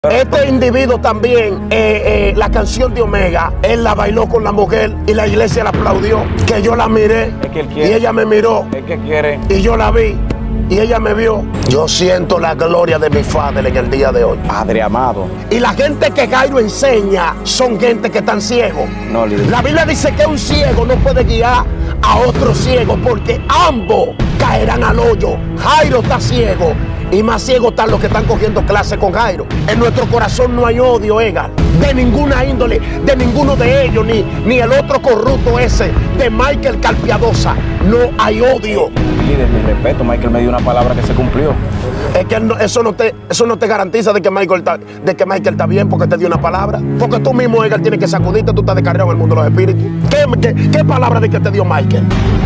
Este individuo también, la canción de Omega, él la bailó con la mujer y la iglesia la aplaudió. Que yo la miré y ella me miró. Es que quiere. Y yo la vi y ella me vio. Yo siento la gloria de mi Padre en el día de hoy. Padre amado. Y la gente que Jairo enseña son gente que están ciegos. No, la Biblia dice que un ciego no puede guiar a otro ciego porque ambos caerán al hoyo. Jairo está ciego. Y más ciegos están los que están cogiendo clase con Jairo. En nuestro corazón no hay odio, Egal, de ninguna índole, de ninguno de ellos, ni el otro corrupto ese, de Michael Carpiadosa. No hay odio. Líder, mi respeto, Michael me dio una palabra que se cumplió. Es que eso no te garantiza de que Michael está bien porque te dio una palabra. Porque tú mismo, Egal, tienes que sacudirte, tú estás descarriado en el mundo de los espíritus. ¿Qué palabra de que te dio Michael?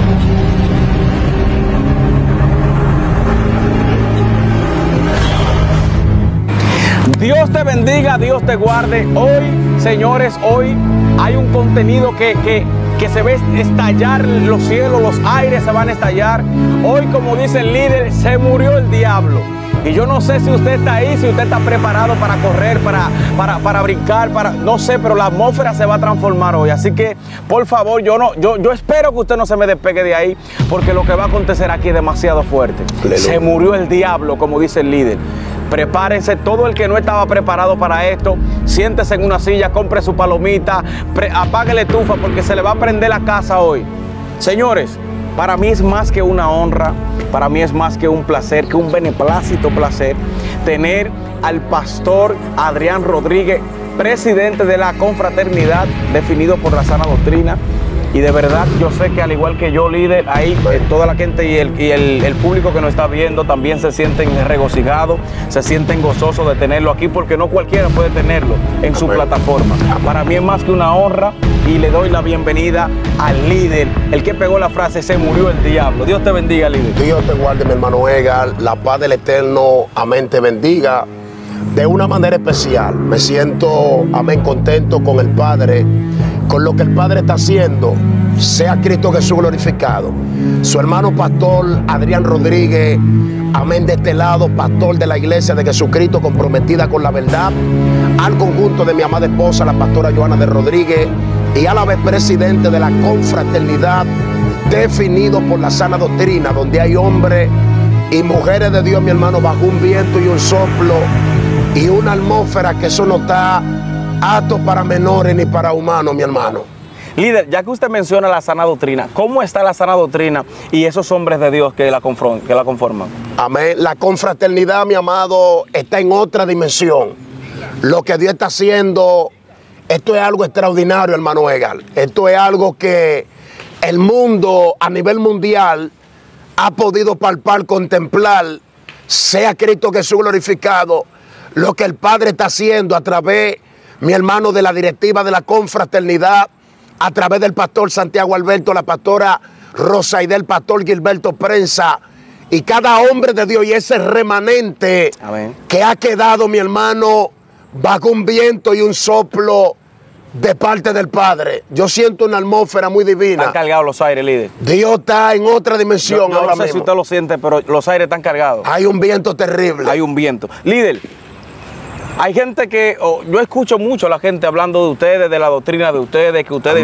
Dios te bendiga, Dios te guarde. Hoy, señores, hoy hay un contenido que se ve estallar los cielos, los aires se van a estallar. Hoy, como dice el líder, se murió el diablo. Y yo no sé si usted está ahí, si usted está preparado para correr, para brincar, no sé, pero la atmósfera se va a transformar hoy. Así que, por favor, yo espero que usted no se me despegue de ahí, porque lo que va a acontecer aquí es demasiado fuerte. Aleluya. Se murió el diablo, como dice el líder. Prepárense, todo el que no estaba preparado para esto, siéntese en una silla, compre su palomita, apague la estufa porque se le va a prender la casa hoy. Señores, para mí es más que una honra, para mí es más que un placer, que un beneplácito placer, tener al pastor Adrián Rodríguez, presidente de la confraternidad, definido por la sana doctrina. Y de verdad, yo sé que al igual que yo, líder, ahí toda la gente y el público que nos está viendo también se sienten regocijados, se sienten gozosos de tenerlo aquí, porque no cualquiera puede tenerlo en su plataforma. Para mí es más que una honra y le doy la bienvenida al líder, el que pegó la frase, se murió el diablo. Dios te bendiga, líder. Dios te guarde, mi hermano Egal, la paz del Eterno, amén, te bendiga de una manera especial. Me siento, amén, contento con el Padre, con lo que el Padre está haciendo. Sea Cristo Jesús glorificado. Su hermano pastor Adrián Rodríguez, amén, de este lado, pastor de la iglesia de Jesucristo comprometida con la verdad, al conjunto de mi amada esposa, la pastora Joana de Rodríguez, y a la vez presidente de la confraternidad, definido por la sana doctrina, donde hay hombres y mujeres de Dios, mi hermano, bajo un viento y un soplo y una atmósfera que eso no está apto para menores ni para humanos, mi hermano. Líder, ya que usted menciona la sana doctrina, ¿cómo está la sana doctrina y esos hombres de Dios que la conforman? Amén. La confraternidad, mi amado, está en otra dimensión. Lo que Dios está haciendo, esto es algo extraordinario, hermano Egal. Esto es algo que el mundo a nivel mundial ha podido palpar, contemplar, sea Cristo Jesús glorificado, lo que el Padre está haciendo a través, mi hermano, de la directiva de la confraternidad, a través del pastor Santiago Alberto, la pastora Rosaide, el pastor Gilberto Prensa, y cada hombre de Dios y ese remanente, amén, que ha quedado, mi hermano, bajo un viento y un soplo de parte del Padre. Yo siento una atmósfera muy divina. Están cargados los aires, líder. Dios está en otra dimensión yo ahora no sé si usted lo siente, pero los aires están cargados. Hay un viento terrible. Hay un viento. Líder, hay gente que, yo escucho mucho a la gente hablando de ustedes, de la doctrina de ustedes, que ustedes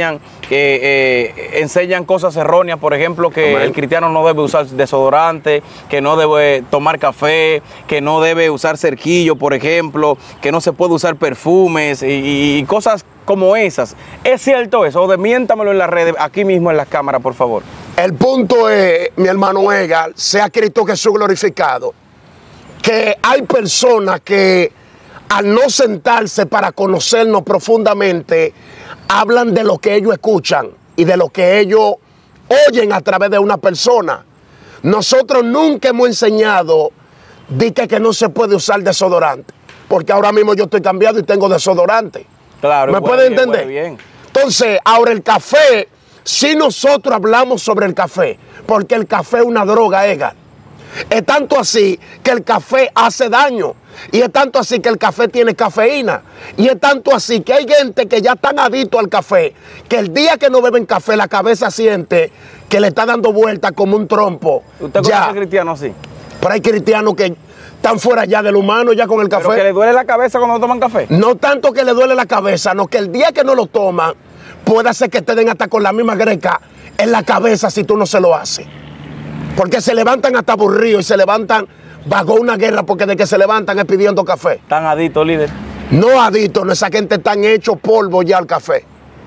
enseñan cosas erróneas, por ejemplo, que el cristiano no debe usar desodorante, que no debe tomar café, que no debe usar cerquillo, por ejemplo, que no se puede usar perfumes y cosas como esas. ¿Es cierto eso? O desmiéntamelo en las redes, aquí mismo en las cámaras, por favor. El punto es, mi hermano Egal, sea Cristo Jesús glorificado, que hay personas que al no sentarse para conocernos profundamente, hablan de lo que ellos escuchan y de lo que ellos oyen a través de una persona. Nosotros nunca hemos enseñado de que no se puede usar desodorante, porque ahora mismo yo estoy cambiado y tengo desodorante. Claro, ¿me puede entender? Bien. Entonces, ahora el café, si nosotros hablamos sobre el café, porque el café es una droga, Egal. Es tanto así que el café hace daño. Y es tanto así que el café tiene cafeína. Y es tanto así que hay gente que ya están adictos al café, que el día que no beben café la cabeza siente que le está dando vuelta como un trompo. ¿Usted conoce cristiano así? Pero hay cristianos que están fuera ya del humano, ya con el café. ¿Pero que le duele la cabeza cuando toman café? No tanto que le duele la cabeza, no, que el día que no lo toman, puede ser que te den hasta con la misma greca en la cabeza si tú no se lo haces. Porque se levantan hasta aburridos y se levantan bajo una guerra porque de que se levantan es pidiendo café. Están adictos, líder. No adictos, no, esa gente están hecho polvo ya al café.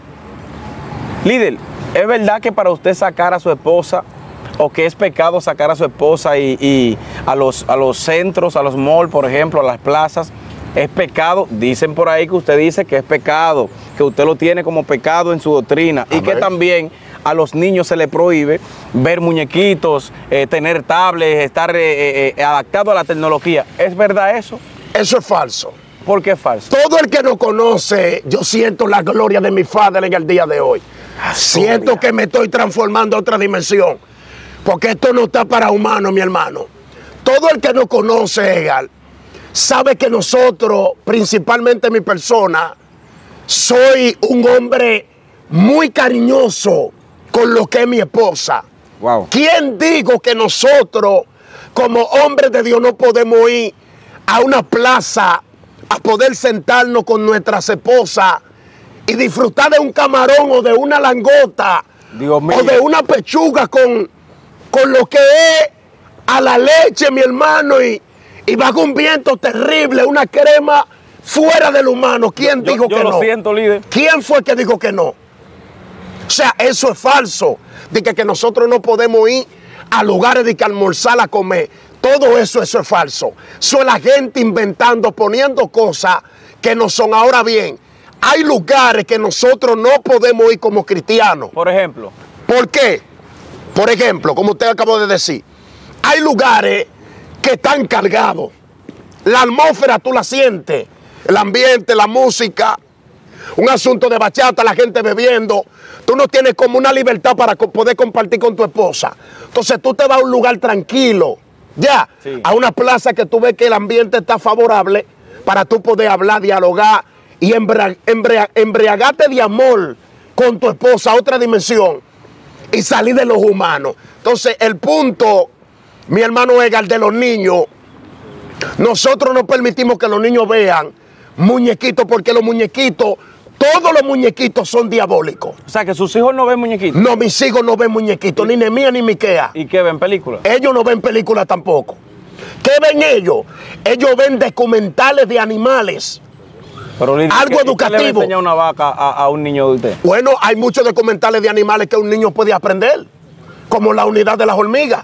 Líder, ¿es verdad que para usted sacar a su esposa, o que es pecado sacar a su esposa y a los centros, a los malls, por ejemplo, a las plazas, es pecado? Dicen por ahí que usted dice que es pecado, que usted lo tiene como pecado en su doctrina. Amén. Y que también a los niños se les prohíbe ver muñequitos, tener tablets, estar adaptado a la tecnología. ¿Es verdad eso? Eso es falso. ¿Por qué es falso? Todo el que nos conoce, yo siento la gloria de mi Padre en el día de hoy. Siento que me estoy transformando a otra dimensión. Porque esto no está para humanos, mi hermano. Todo el que nos conoce, Edgar, sabe que nosotros, principalmente mi persona, soy un hombre muy cariñoso con lo que es mi esposa. Wow. ¿Quién digo que nosotros, como hombres de Dios, no podemos ir a una plaza a poder sentarnos con nuestras esposas y disfrutar de un camarón o de una langota o de una pechuga con lo que es a la leche, mi hermano, y bajo un viento terrible, una crema fuera del humano? ¿Quién dijo que no? Yo lo siento, líder. ¿Quién fue que dijo que no? O sea, eso es falso, de que nosotros no podemos ir a lugares de que almorzar, a comer. Todo eso es falso. Eso es la gente inventando, poniendo cosas que no son. Ahora bien, hay lugares que nosotros no podemos ir como cristianos. Por ejemplo. ¿Por qué? Por ejemplo, como usted acabó de decir, hay lugares que están cargados. La atmósfera tú la sientes, el ambiente, la música, un asunto de bachata, la gente bebiendo. Tú no tienes como una libertad para poder compartir con tu esposa. Entonces tú te vas a un lugar tranquilo, ya, sí, a una plaza que tú ves que el ambiente está favorable para tú poder hablar, dialogar y embriagarte de amor con tu esposa a otra dimensión y salir de los humanos. Entonces el punto, mi hermano Edgar, de los niños, nosotros no permitimos que los niños vean muñequitos, porque los muñequitos, todos los muñequitos son diabólicos. O sea, que sus hijos no ven muñequitos. No, mis hijos no ven muñequitos, ni Nehemías ni Miqueas. ¿Y qué ven? ¿Películas? Ellos no ven películas tampoco. ¿Qué ven ellos? Ellos ven documentales de animales. Pero, algo educativo. ¿Qué le enseña una vaca a un niño de usted? Bueno, hay muchos documentales de animales que un niño puede aprender, como la unidad de las hormigas.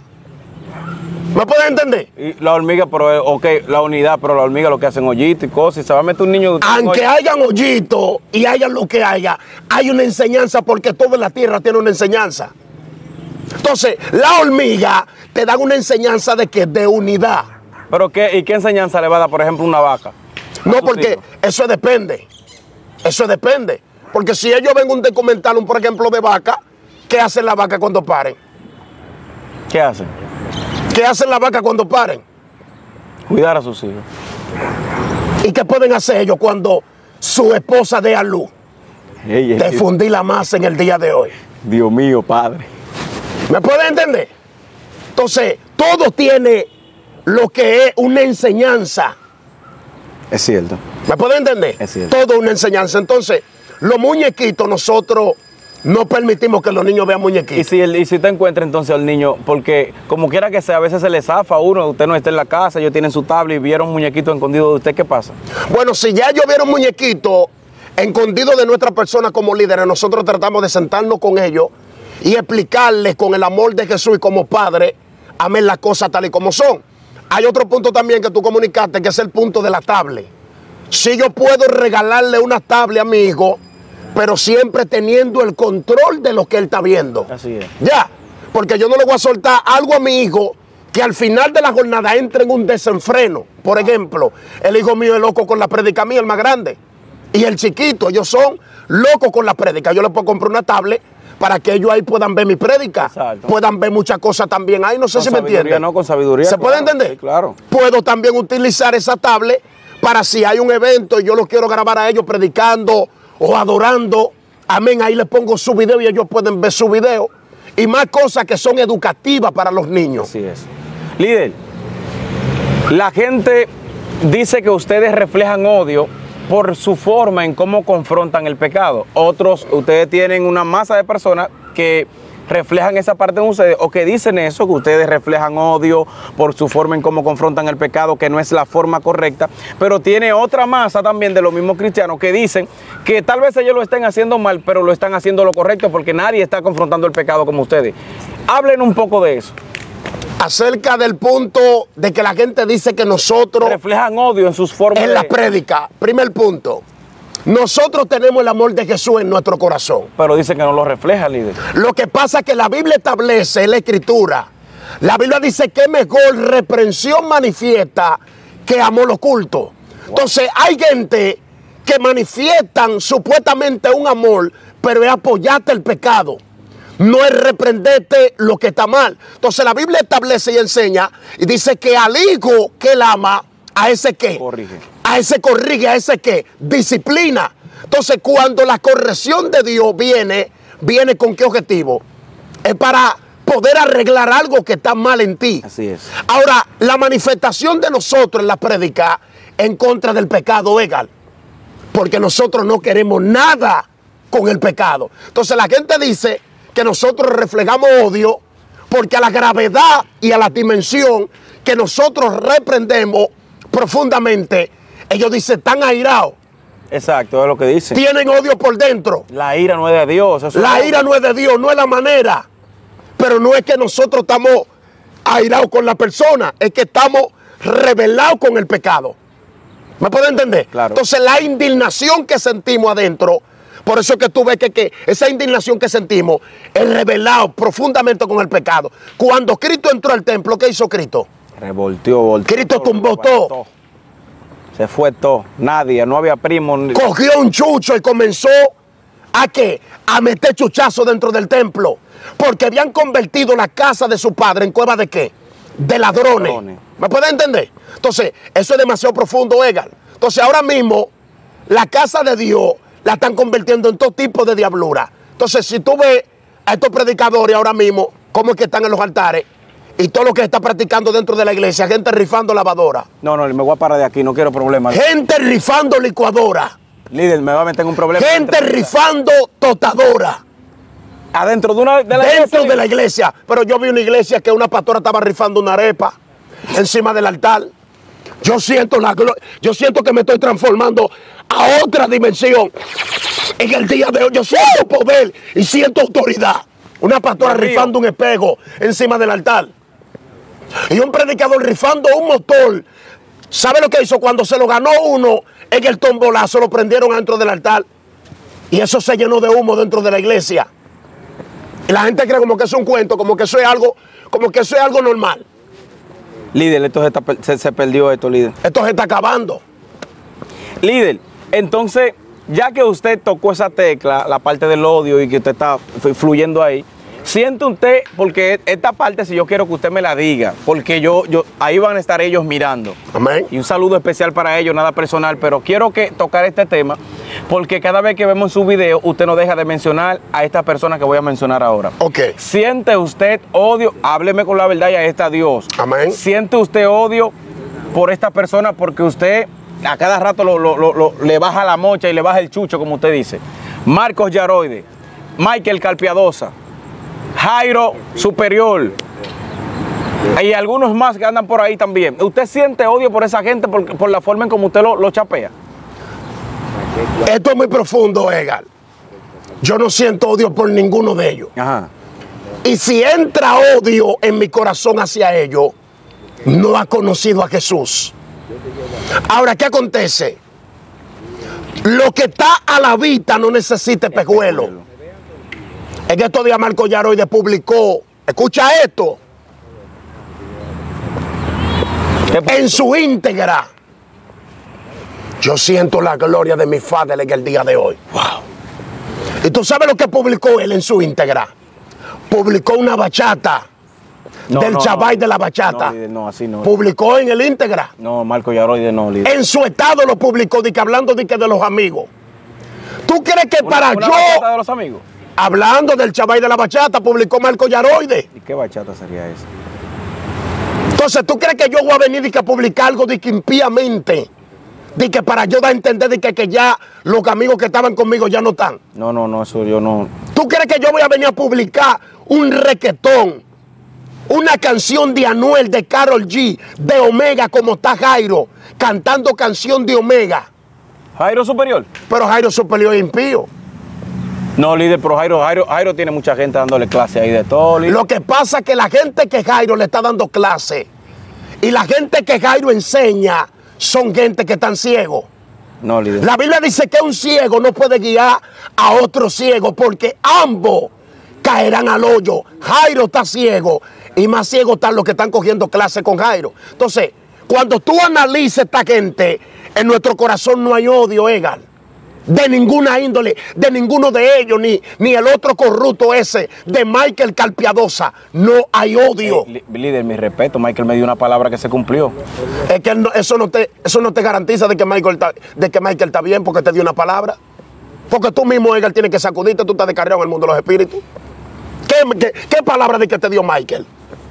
¿Me puedes entender? Y la hormiga, pero ok, la unidad, pero la hormiga lo que hacen hoyitos y cosas, y se va a meter un niño. Aunque hayan hoyitos y hayan lo que haya, hay una enseñanza, porque toda la tierra tiene una enseñanza. Entonces, la hormiga te dan una enseñanza de que de unidad. ¿Pero qué? ¿Y qué enseñanza le va a dar, por ejemplo, una vaca? No, porque eso depende. Eso depende. Porque si ellos ven un documental, por ejemplo, de vaca, ¿qué hacen las vacas cuando paren? ¿Qué hacen? ¿Qué hacen las vacas cuando paren? Cuidar a sus hijos. ¿Y qué pueden hacer ellos cuando su esposa dé a luz? De fundir la masa en el día de hoy. Dios mío, Padre. ¿Me pueden entender? Entonces, todo tiene lo que es una enseñanza. Es cierto. ¿Me pueden entender? Es cierto. Todo una enseñanza. Entonces, los muñequitos, nosotros no permitimos que los niños vean muñequitos. Y si te encuentra entonces al niño, porque como quiera que sea, a veces se le zafa a uno, usted no está en la casa, ellos tienen su tablet y vieron un muñequito escondido de usted, ¿qué pasa? Bueno, si ya ellos vieron muñequito escondido de nuestra persona como líderes, nosotros tratamos de sentarnos con ellos y explicarles con el amor de Jesús y como padre, amén, las cosas tal y como son. Hay otro punto también que tú comunicaste, que es el punto de la tablet. Si yo puedo regalarle una tablet a mi hijo, pero siempre teniendo el control de lo que él está viendo. Así es. Ya, porque yo no le voy a soltar algo a mi hijo que al final de la jornada entre en un desenfreno. Por ejemplo, el hijo mío es loco con la prédica mía, el más grande. Y el chiquito, ellos son locos con la prédica. Yo le puedo comprar una tablet para que ellos ahí puedan ver mi prédica. Exacto. Puedan ver muchas cosas también ahí. No sé si me entienden. No, con sabiduría. ¿Se puede entender? Sí, claro. Puedo también utilizar esa tablet para si hay un evento y yo lo quiero grabar a ellos predicando o adorando, amén, ahí les pongo su video y ellos pueden ver su video. Y más cosas que son educativas para los niños. Así es. Líder, La gente dice que ustedes reflejan odio por su forma en cómo confrontan el pecado. Otros, ustedes tienen una masa de personas que reflejan esa parte de ustedes o que dicen eso, que ustedes reflejan odio por su forma en cómo confrontan el pecado, que no es la forma correcta, pero tiene otra masa también de los mismos cristianos que dicen que tal vez ellos lo estén haciendo mal, pero lo están haciendo lo correcto porque nadie está confrontando el pecado como ustedes. Hablen un poco de eso. Acerca del punto de que la gente dice que nosotros reflejan odio en sus formas en la prédica. Primer punto. Nosotros tenemos el amor de Jesús en nuestro corazón. Pero dicen que no lo refleja, líder. Lo que pasa es que la Biblia establece en la Escritura. La Biblia dice que mejor reprensión manifiesta que amor oculto. Wow. Entonces hay gente que manifiestan supuestamente un amor, pero es apoyarte el pecado. No es reprenderte lo que está mal. Entonces la Biblia establece y enseña y dice que al hijo que él ama, a ese que corrige. A ese corrige, a ese que disciplina. Entonces cuando la corrección de Dios viene ¿con qué objetivo? Es para poder arreglar algo que está mal en ti. Así es. Ahora, la manifestación de nosotros en la prédica en contra del pecado, Egal, porque nosotros no queremos nada con el pecado. Entonces la gente dice que nosotros reflejamos odio porque a la gravedad y a la dimensión que nosotros reprendemos profundamente, ellos dicen, están airados. Exacto, es lo que dicen. Tienen odio por dentro. La ira no es de Dios. La ira no es de Dios, no es la manera. Pero no es que nosotros estamos airados con la persona, es que estamos rebelados con el pecado. ¿Me puede entender? Claro. Entonces la indignación que sentimos adentro, por eso es que tú ves que esa indignación que sentimos es rebelado profundamente con el pecado. Cuando Cristo entró al templo, ¿qué hizo Cristo? Volteó. Cristo tumbó todo. Se fue todo. Nadie, no había primo. Cogió un chucho y comenzó ¿a qué? A meter chuchazo dentro del templo. Porque habían convertido la casa de su padre en cueva de ¿qué? De ladrones. ¿Me puede entender? Entonces, eso es demasiado profundo, Egal. Entonces, ahora mismo, la casa de Dios la están convirtiendo en todo tipo de diablura. Entonces, si tú ves a estos predicadores ahora mismo, cómo es que están en los altares, y todo lo que está practicando dentro de la iglesia, gente rifando lavadora. No, me voy a parar de aquí, no quiero problemas. Gente rifando licuadora. Líder, me va a meter en un problema. Gente rifando totadora. Adentro de la iglesia. Dentro de la iglesia. Pero yo vi una iglesia que una pastora estaba rifando una arepa encima del altar. Yo siento que me estoy transformando a otra dimensión. En el día de hoy yo siento poder y siento autoridad. Una pastora rifando un espejo encima del altar. Y un predicador rifando un motor. ¿Sabe lo que hizo? Cuando se lo ganó uno en el tombolazo, lo prendieron dentro del altar. Y eso se llenó de humo dentro de la iglesia. Y la gente cree como que es un cuento, como que eso es algo normal. Líder, esto se perdió esto, líder. Esto se está acabando. Líder, entonces, ya que usted tocó esa tecla, la parte del odio y que usted está fluyendo ahí, siente usted, porque esta parte, si yo quiero que usted me la diga, porque ahí van a estar ellos mirando. Amén. Y un saludo especial para ellos, nada personal, pero quiero tocar este tema, porque cada vez que vemos su video, usted no deja de mencionar a esta persona que voy a mencionar ahora. Ok. ¿Siente usted odio? Hábleme con la verdad y ahí está Dios. Amén. ¿Siente usted odio por esta persona porque usted a cada rato le baja la mocha y le baja el chucho, como usted dice? Marcos Yaroide, Michael Calpiadosa, Jairo Superior y algunos más que andan por ahí también. ¿Usted siente odio por esa gente por la forma en como usted lo chapea? Esto es muy profundo, Egal. Yo no siento odio por ninguno de ellos. Ajá. Y si entra odio en mi corazón hacia ellos, no ha conocido a Jesús. Ahora, ¿qué acontece? Lo que está a la vista no necesita espejuelo. En estos días Marcos Yaroide publicó, escucha esto, en su íntegra: yo siento la gloria de mi Padre en el día de hoy. Wow. ¿Y tú sabes lo que publicó él en su íntegra? Publicó una bachata del Chabay de la bachata. No, líder, no, así no. Publicó en el íntegra. No, Marcos Yaroide no, líder. En su estado lo publicó, hablando de los amigos. ¿Tú crees que para ¿Una yo... bachata de los amigos? Hablando del Chabay de la bachata, publicó Marcos Yaroide. ¿Y qué bachata sería esa? Entonces, ¿tú crees que yo voy a venir y que a publicar algo de que impíamente? De que para yo dar a entender de que ya los amigos que estaban conmigo ya no están. No, eso yo no. ¿Tú crees que yo voy a venir a publicar un requetón, una canción de Anuel, de Karol G, de Omega, como está Jairo, cantando canción de Omega? Jairo Superior. Pero Jairo Superior es impío. No, líder, pero Jairo tiene mucha gente dándole clase ahí de todo, líder. Lo que pasa es que la gente que Jairo le está dando clase y la gente que Jairo enseña son gente que están ciegos. No, líder. La Biblia dice que un ciego no puede guiar a otro ciego porque ambos caerán al hoyo. Jairo está ciego y más ciego están los que están cogiendo clase con Jairo. Entonces, cuando tú analices esta gente, en nuestro corazón no hay odio, Edgar. De ninguna índole, de ninguno de ellos, ni el otro corrupto ese, de Michael Carpiadosa. No hay odio. Líder, mi respeto, Michael me dio una palabra que se cumplió. Es que eso no te garantiza de que Michael está bien porque te dio una palabra. Porque tú mismo, Edgar, tienes que sacudirte, tú estás descarriado en el mundo de los espíritus. ¿Qué palabra de que te dio Michael?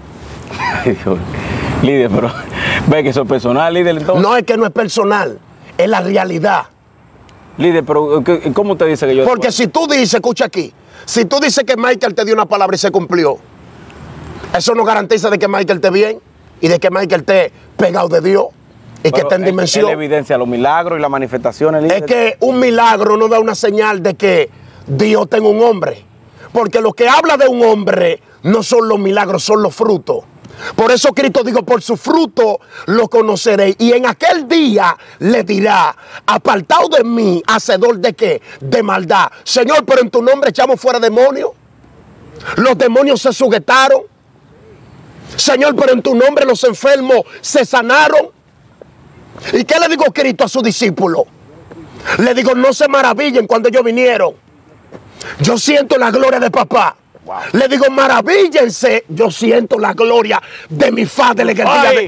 Líder, pero ve que eso es personal, líder, entonces. No, es que no es personal, es la realidad. Líder, pero ¿cómo usted dice que yo...? Porque si tú dices, escucha aquí, si tú dices que Michael te dio una palabra y se cumplió, eso no garantiza de que Michael esté bien y de que Michael esté pegado de Dios y que esté en dimensión. Es evidencia los milagros y las manifestaciones, líder. Es que un milagro no da una señal de que Dios tenga un hombre. Porque lo que habla de un hombre no son los milagros, son los frutos. Por eso Cristo dijo, por su fruto lo conoceréis. Y en aquel día le dirá, apartado de mí, hacedor de qué? De maldad. Señor, pero en tu nombre echamos fuera demonios. Los demonios se sujetaron. Señor, pero en tu nombre los enfermos se sanaron. ¿Y qué le digo Cristo a sus discípulos? Le digo, no se maravillen cuando ellos vinieron. Yo siento la gloria de papá. Wow. Le digo, maravíllense, yo siento la gloria de mi padre.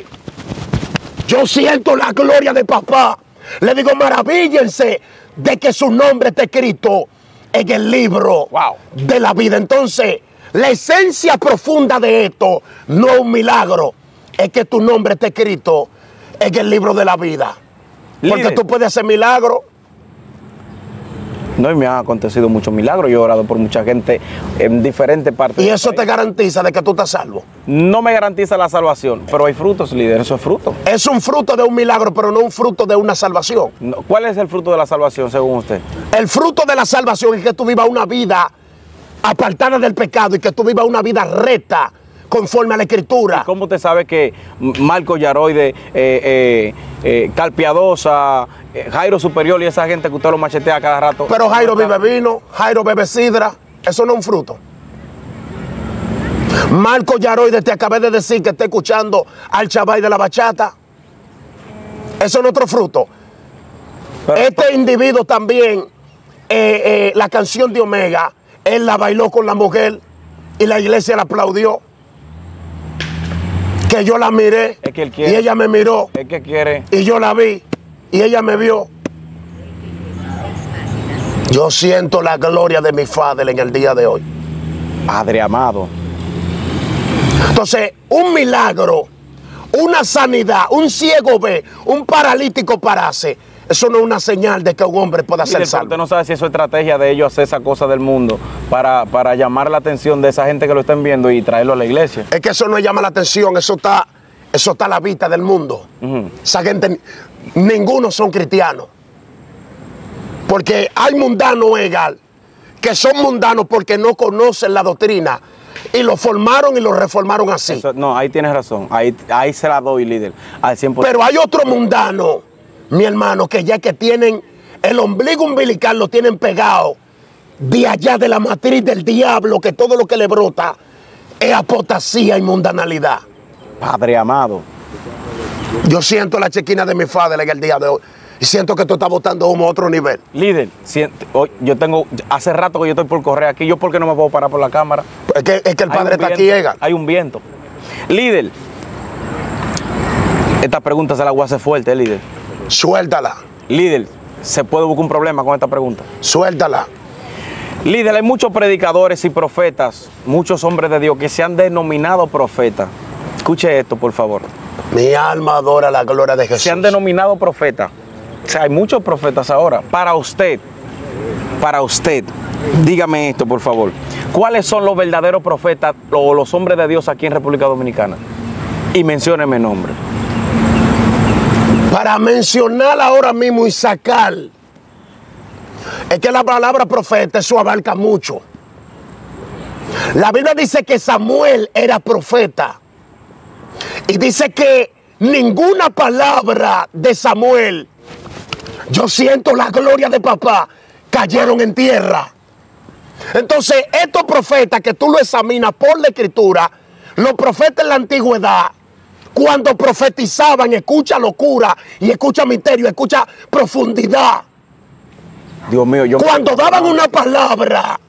Yo siento la gloria de papá. Le digo, maravíllense de que su nombre está escrito en el libro de la vida. Entonces, la esencia profunda de esto no es un milagro, es que tu nombre está escrito en el libro de la vida. Porque tú puedes hacer milagros. No, y me han acontecido muchos milagros. Yo he orado por mucha gente en diferentes partes. ¿Y eso te garantiza de que tú estás salvo? No me garantiza la salvación, pero hay frutos, líder. Eso es fruto. Es un fruto de un milagro, pero no un fruto de una salvación. No. ¿Cuál es el fruto de la salvación, según usted? El fruto de la salvación es que tú vivas una vida apartada del pecado y que tú vivas una vida recta, conforme a la Escritura. ¿Y cómo usted sabe que Marco Yaroide, Carpiadosa, Jairo Superior y esa gente que usted lo machetea cada rato? Pero Jairo bebe vino, Jairo bebe sidra, eso no es un fruto. Marco Yaroide, te acabé de decir que está escuchando al chaval de la bachata. Eso no es otro fruto. Pero, individuo también, la canción de Omega, él la bailó con la mujer y la iglesia la aplaudió. Que yo la miré, es que él quiere, y ella me miró, es que quiere, y yo la vi y ella me vio. Yo siento la gloria de mi Padre en el día de hoy. Padre amado. Entonces, un milagro, una sanidad, un ciego ve, un paralítico parase, eso no es una señal de que un hombre pueda ser salvo. Usted no sabe si eso es estrategia de ellos hacer esa cosa del mundo para llamar la atención de esa gente que lo estén viendo y traerlo a la iglesia. Es que eso no llama la atención, eso está a la vista del mundo. Esa gente, ninguno son cristianos. Porque hay mundanos, Edgar, que son mundanos porque no conocen la doctrina y lo formaron y lo reformaron así. Eso, no, ahí tienes razón, ahí se la doy, líder, al 100%. Pero hay otro mundano, mi hermano, que ya que tienen el ombligo umbilical, lo tienen pegado de allá de la matriz del diablo, que todo lo que le brota es apostasía y mundanalidad. Padre amado. Yo siento la chequina de mi padre en el día de hoy. Y siento que tú estás botando humo a otro nivel. Líder, hace rato que yo estoy por correr aquí. ¿Yo por qué no me puedo parar por la cámara? Es que el padre está aquí, Edgar. Hay un viento. Líder, esta pregunta se la voy a hacer fuerte, líder. Suéltala. Líder, ¿se puede buscar un problema con esta pregunta? Suéltala. Líder, hay muchos predicadores y profetas, muchos hombres de Dios que se han denominado profetas. Escuche esto, por favor. Mi alma adora la gloria de Jesús. Se han denominado profetas. O sea, hay muchos profetas ahora. Para usted, dígame esto, por favor. ¿Cuáles son los verdaderos profetas o los hombres de Dios aquí en República Dominicana? Y mencióneme nombre. Para mencionar ahora mismo y sacar, es que la palabra profeta, eso abarca mucho. La Biblia dice que Samuel era profeta. Y dice que ninguna palabra de Samuel, yo siento la gloria de papá, cayeron en tierra. Entonces, estos profetas que tú lo examinas por la escritura, los profetas en la antigüedad, cuando profetizaban, escucha locura y escucha misterio, escucha profundidad. Dios mío, cuando daban una palabra,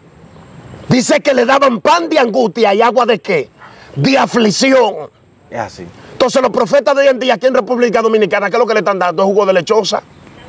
dice que le daban pan de angustia y agua de qué? De aflicción. Es así. Entonces los profetas de hoy en día aquí en República Dominicana, ¿qué es lo que le están dando? Jugo de lechosa,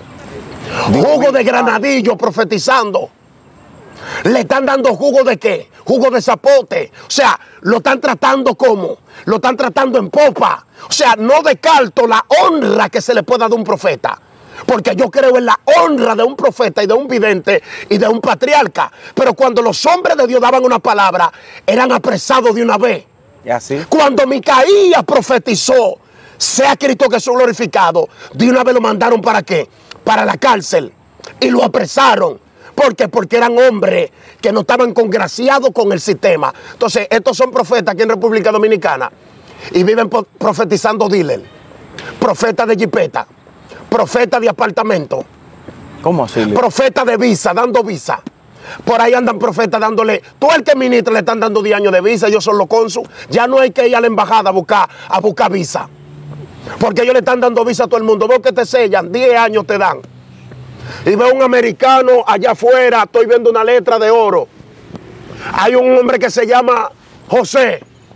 jugo de granadillo profetizando. Le están dando jugo de qué? Jugo de zapote. O sea, lo están tratando como, lo están tratando en popa. O sea, no descarto la honra que se le pueda dar a un profeta. Porque yo creo en la honra de un profeta y de un vidente y de un patriarca. Pero cuando los hombres de Dios daban una palabra, eran apresados de una vez. ¿Y así? Cuando Micaías profetizó, sea Cristo Jesús glorificado, de una vez lo mandaron ¿para qué? Para la cárcel. Y lo apresaron. ¿Por qué? Porque eran hombres que no estaban congraciados con el sistema. Entonces, estos son profetas aquí en República Dominicana. Y viven profetizando dealer, profetas de jipeta, profeta de apartamento. ¿Cómo así? Profeta de visa, dando visa. Por ahí andan profetas dándole, tú el que ministra le están dando 10 años de visa, ellos son los cónsul. Ya no hay que ir a la embajada a buscar visa. Porque ellos le están dando visa a todo el mundo. Veo que te sellan, 10 años te dan. Y veo un americano allá afuera, estoy viendo una letra de oro. Hay un hombre que se llama José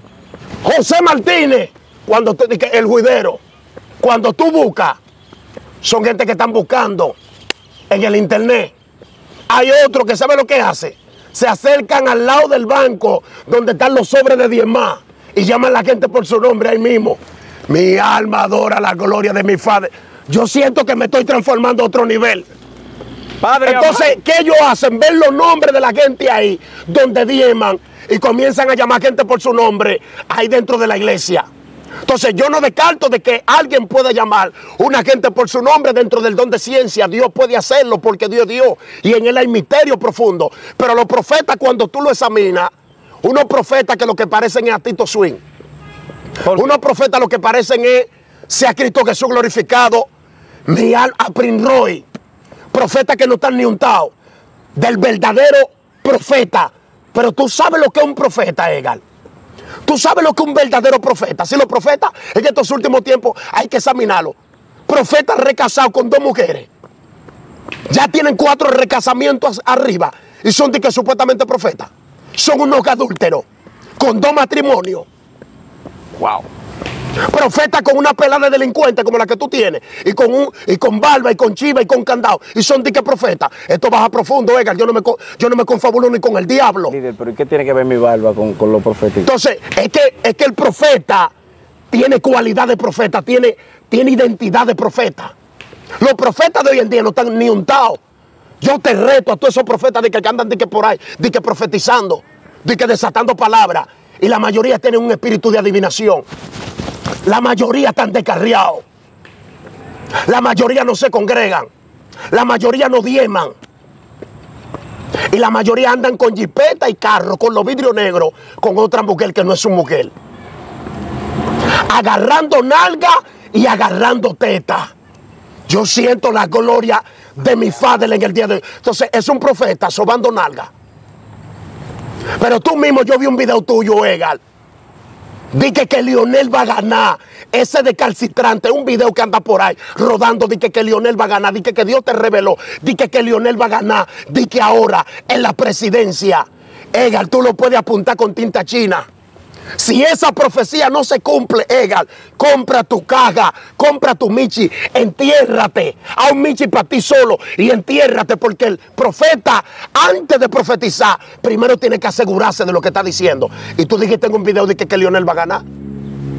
Martínez, el juidero. Cuando tú buscas, son gente que están buscando en el internet. Hay otro que sabe lo que hace. Se acercan al lado del banco donde están los sobres de 10 más y llaman a la gente por su nombre ahí mismo. Mi alma adora la gloria de mi Padre. Yo siento que me estoy transformando a otro nivel. Padre, entonces, amado, ¿qué ellos hacen? Ven los nombres de la gente ahí donde dieman y comienzan a llamar gente por su nombre ahí dentro de la iglesia. Entonces yo no descarto de que alguien pueda llamar una gente por su nombre dentro del don de ciencia. Dios puede hacerlo porque Dios dio y en él hay misterio profundo. Pero los profetas, cuando tú lo examinas, unos profetas que lo que parecen es a Tito Swing. Unos profetas lo que parecen es sea Cristo Jesús glorificado, a Prince Roy. Profetas que no están ni untados del verdadero profeta. Pero tú sabes lo que es un profeta, Edgar. Tú sabes lo que es un verdadero profeta. Si los profetas en estos últimos tiempos hay que examinarlo. Profetas recasados con 2 mujeres. Ya tienen 4 recasamientos arriba. Y son de que supuestamente profetas. Son unos adúlteros. Con 2 matrimonios. Wow. Profetas con una pelada de delincuente como la que tú tienes. Y con barba, y con chiva, y con candado. Y son de que profetas. Esto baja profundo, Edgar. Yo no me confabulo ni con el diablo. Líder, pero ¿y qué tiene que ver mi barba con lo profético? Entonces, es que el profeta tiene cualidad de profeta, tiene identidad de profeta. Los profetas de hoy en día no están ni untados. Yo te reto a todos esos profetas de que andan de que por ahí, de que profetizando, de que desatando palabras. Y la mayoría tienen un espíritu de adivinación. La mayoría están descarriados. La mayoría no se congregan. La mayoría no dieman. Y la mayoría andan con jipeta y carro, con los vidrios negros, con otra mujer que no es su mujer. Agarrando nalga y agarrando teta. Yo siento la gloria de mi Padre en el día de hoy. Entonces, es un profeta sobando nalga. Pero tú mismo, yo vi un video tuyo, Edgar. Dije que Lionel va a ganar. Ese de calcitrante, un video que anda por ahí rodando. Dije que Lionel va a ganar. Dije que Dios te reveló. Dije que Lionel va a ganar. Dije ahora en la presidencia. Edgar, tú lo puedes apuntar con tinta china. Si esa profecía no se cumple, Edgar, compra tu caja, compra tu michi, entiérrate. A un michi para ti solo y entiérrate, porque el profeta, antes de profetizar, primero tiene que asegurarse de lo que está diciendo. Y tú dijiste en un video de que Lionel va a ganar.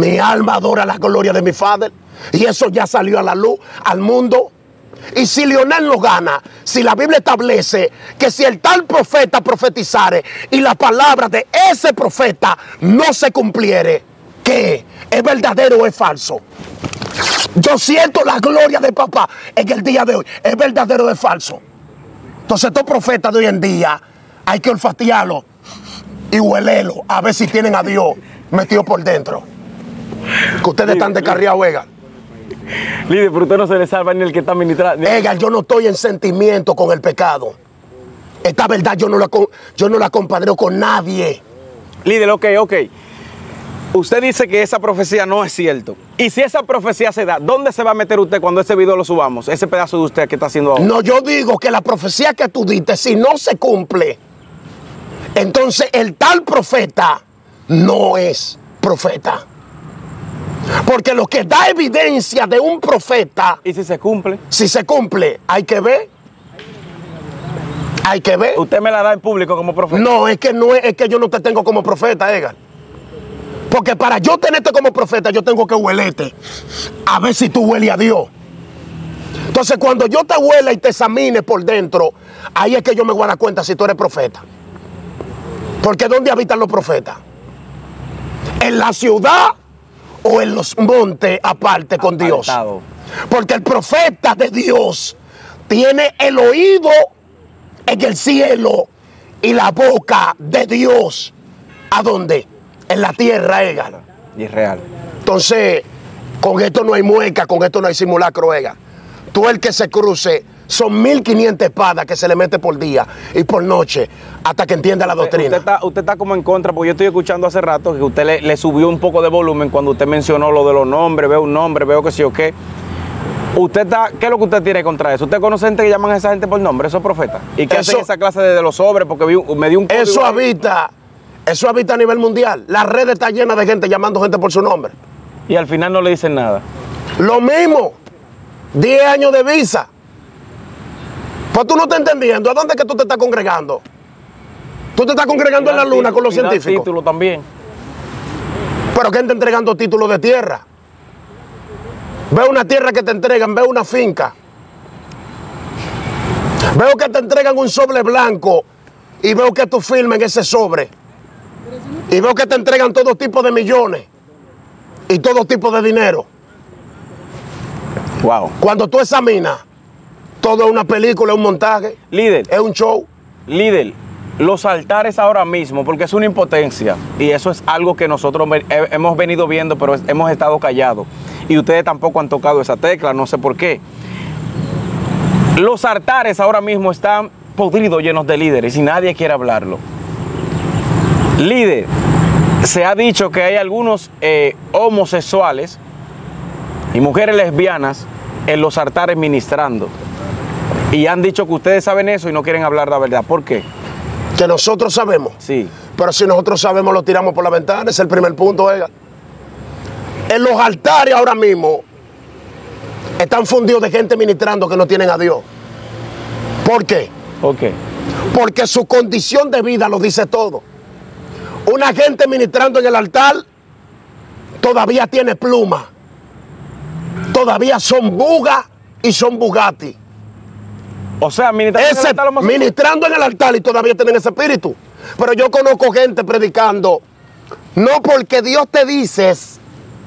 Mi alma adora la gloria de mi Padre. Y eso ya salió a la luz, al mundo. Y si Leonel no gana, si la Biblia establece que si el tal profeta profetizare y la palabra de ese profeta no se cumpliere, ¿qué? ¿Es verdadero o es falso? Yo siento la gloria de papá en el día de hoy. ¿Es verdadero o es falso? Entonces estos profetas de hoy en día hay que olfatearlo y huelerlo a ver si tienen a Dios metido por dentro. Que ustedes están descarriados, Edgar. Líder, pero usted no se le salva ni el que está ministrando. Edgar, yo no estoy en sentimiento con el pecado. Esta verdad yo no la compadreo con nadie. Líder, ok. Usted dice que esa profecía no es cierto. Y si esa profecía se da, ¿dónde se va a meter usted cuando ese video lo subamos? Ese pedazo de usted que está haciendo ahora. No, yo digo que la profecía que tú diste, si no se cumple, entonces el tal profeta no es profeta. Porque lo que da evidencia de un profeta... ¿Y si se cumple? Si se cumple, hay que ver. Hay que ver. ¿Usted me la da en público como profeta? No, es que yo no te tengo como profeta, Edgar. Porque para yo tenerte como profeta, yo tengo que huelerte. A ver si tú hueles a Dios. Entonces, cuando yo te huela y te examine por dentro, ahí es que yo me voy a dar cuenta si tú eres profeta. Porque ¿dónde habitan los profetas? ¿En la ciudad o en los montes aparte con Dios? Porque el profeta de Dios tiene el oído en el cielo y la boca de Dios. ¿A dónde? En la tierra, Edgar. Y es real. Entonces, con esto no hay mueca, con esto no hay simulacro, Edgar. Tú el que se cruce, son 1500 espadas que se le mete por día y por noche hasta que entienda la doctrina. Usted está como en contra, porque yo estoy escuchando hace rato que usted le subió un poco de volumen cuando usted mencionó lo de los nombres, veo un nombre, veo que sí o qué. ¿Qué es lo que usted tiene contra eso? ¿Usted conoce gente que llaman a esa gente por nombre, esos profetas? ¿Y que hacen esa clase de los sobres? Porque me dio un código Eso habita a nivel mundial. La red está llena de gente llamando gente por su nombre. Y al final no le dicen nada. Lo mismo. 10 años de visa. Pues tú no estás entendiendo. ¿A dónde es que tú te estás congregando? Tú te estás congregando en la luna con los científicos. Título también. ¿Pero quién está entregando títulos de tierra? Ve una tierra que te entregan, ve una finca. Veo que te entregan un sobre blanco y veo que tú firmas en ese sobre. Y veo que te entregan todo tipo de millones y todo tipo de dinero. Wow. Cuando tú examinas, todo es una película, es un montaje. Líder. Es un show. Líder, los altares ahora mismo, porque es una impotencia, y eso es algo que nosotros hemos venido viendo, pero hemos estado callados. Y ustedes tampoco han tocado esa tecla, no sé por qué. Los altares ahora mismo están podridos, llenos de líderes, y nadie quiere hablarlo. Líder, se ha dicho que hay algunos homosexuales y mujeres lesbianas en los altares ministrando. Y han dicho que ustedes saben eso y no quieren hablar la verdad. ¿Por qué? Que nosotros sabemos. Sí. Pero si nosotros sabemos, lo tiramos por la ventana. Ese es el primer punto, Edgar. En los altares ahora mismo están fundidos de gente ministrando que no tienen a Dios. ¿Por qué? ¿Por qué? Porque su condición de vida lo dice todo. Una gente ministrando en el altar todavía tiene pluma. Todavía son Buga y son Bugatti. O sea, ministrando en el altar y todavía tienen ese espíritu. Pero yo conozco gente predicando, no porque Dios te dices,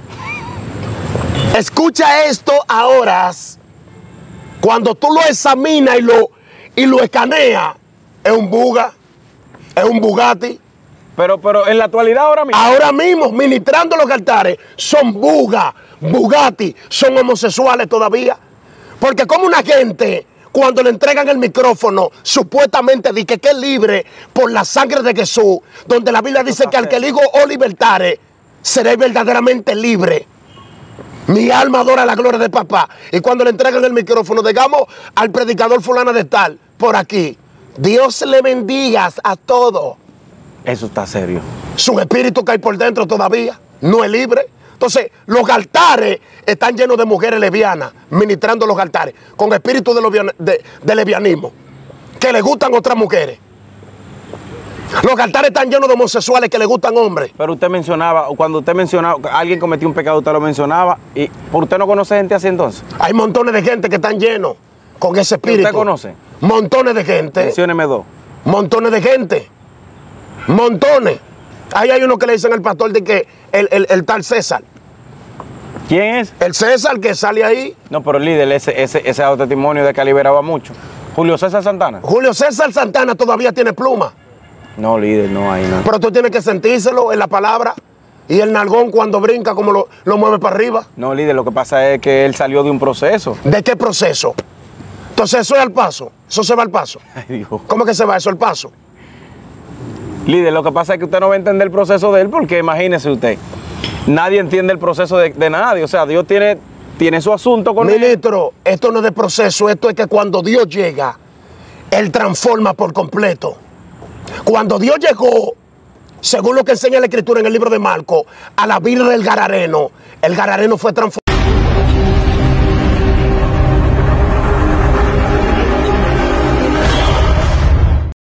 escucha esto ahora, cuando tú lo examinas y lo escaneas, es un Buga, es un Bugatti. Pero en la actualidad ahora mismo, ministrando los altares, son Buga, Bugatti, son homosexuales todavía. Porque como una gente, cuando le entregan el micrófono, supuestamente dice que es libre por la sangre de Jesús, donde la Biblia dice que al que el Hijo os libertare, seré verdaderamente libre. Mi alma adora la gloria de papá. Y cuando le entregan el micrófono, digamos al predicador fulano de tal, por aquí, Dios le bendiga a todos. Eso está serio. Su espíritu que hay por dentro todavía no es libre. Entonces, los altares están llenos de mujeres lesbianas, ministrando los altares, con espíritu de lesbianismo, que les gustan otras mujeres. Los altares están llenos de homosexuales que le gustan hombres. Pero usted mencionaba, cuando usted mencionaba, alguien cometió un pecado, usted lo mencionaba. ¿Y por usted no conoce gente así entonces? Hay montones de gente que están llenos con ese espíritu. ¿Usted conoce? Montones de gente. Mencióneme 2. Montones de gente. Montones. Ahí hay uno que le dicen al pastor de que el tal César. ¿Quién es? El César que sale ahí. No, pero el líder, ese dado testimonio de que liberaba mucho. Julio César Santana. Julio César Santana todavía tiene pluma. No, líder, no hay nada. Pero tú tienes que sentírselo en la palabra. Y el nalgón cuando brinca, como lo mueve para arriba. No, líder, lo que pasa es que él salió de un proceso. ¿De qué proceso? Entonces eso es al paso. Eso se va al paso. Ay, Dios. ¿Cómo que se va eso al paso? Líder, lo que pasa es que usted no va a entender el proceso de él, porque imagínese usted, nadie entiende el proceso de nadie. O sea, Dios tiene su asunto con él. Ministro, esto no es de proceso, esto es que cuando Dios llega, Él transforma por completo. Cuando Dios llegó, según lo que enseña la Escritura en el libro de Marcos, a la vida del Gadareno, el Gadareno fue transformado.